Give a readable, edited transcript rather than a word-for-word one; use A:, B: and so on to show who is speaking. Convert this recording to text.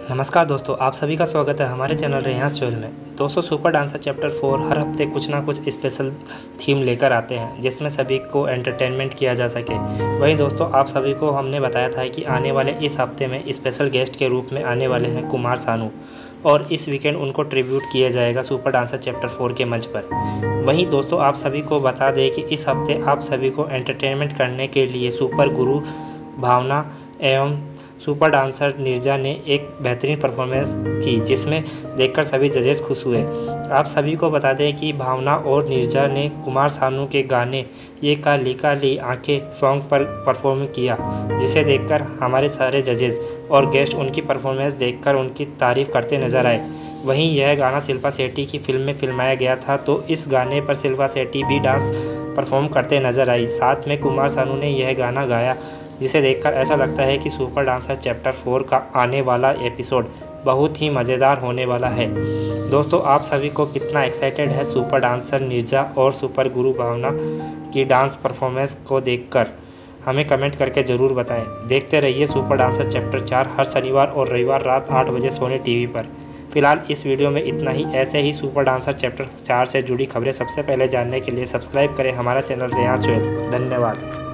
A: नमस्कार दोस्तों, आप सभी का स्वागत है हमारे चैनल रेयांस चैनल में। दोस्तों, सुपर डांसर चैप्टर 4 हर हफ्ते कुछ ना कुछ स्पेशल थीम लेकर आते हैं जिसमें सभी को एंटरटेनमेंट किया जा सके। वहीं दोस्तों, आप सभी को हमने बताया था कि आने वाले इस हफ्ते में स्पेशल गेस्ट के रूप में आने वाले हैं कुमार सानू, और इस वीकेंड उनको ट्रिब्यूट किया जाएगा सुपर डांसर चैप्टर 4 के मंच पर। वहीं दोस्तों, आप सभी को बता दें कि इस हफ्ते आप सभी को एंटरटेनमेंट करने के लिए सुपर गुरु भावना एवं सुपर डांसर नीरजा ने एक बेहतरीन परफॉर्मेंस की, जिसमें देखकर सभी जजेस खुश हुए। आप सभी को बता दें कि भावना और नीरजा ने कुमार सानू के गाने ये काली आंखें सॉन्ग पर परफॉर्म किया, जिसे देखकर हमारे सारे जजेस और गेस्ट उनकी परफॉर्मेंस देखकर उनकी तारीफ़ करते नजर आए। वहीं यह गाना शिल्पा शेट्टी की फिल्म में फिल्माया गया था, तो इस गाने पर शिल्पा शेट्टी भी डांस परफॉर्म करते नजर आई। साथ में कुमार सानू ने यह गाना गाया, जिसे देखकर ऐसा लगता है कि सुपर डांसर चैप्टर 4 का आने वाला एपिसोड बहुत ही मज़ेदार होने वाला है। दोस्तों, आप सभी को कितना एक्साइटेड है सुपर डांसर नीरजा और सुपर गुरु भावना की डांस परफॉर्मेंस को देखकर, हमें कमेंट करके ज़रूर बताएं। देखते रहिए सुपर डांसर चैप्टर 4 हर शनिवार और रविवार रात 8 बजे सोनी टीवी पर। फिलहाल इस वीडियो में इतना ही। ऐसे ही सुपर डांसर चैप्टर 4 से जुड़ी खबरें सबसे पहले जानने के लिए सब्सक्राइब करें हमारा चैनल रेयांस चैनल। धन्यवाद।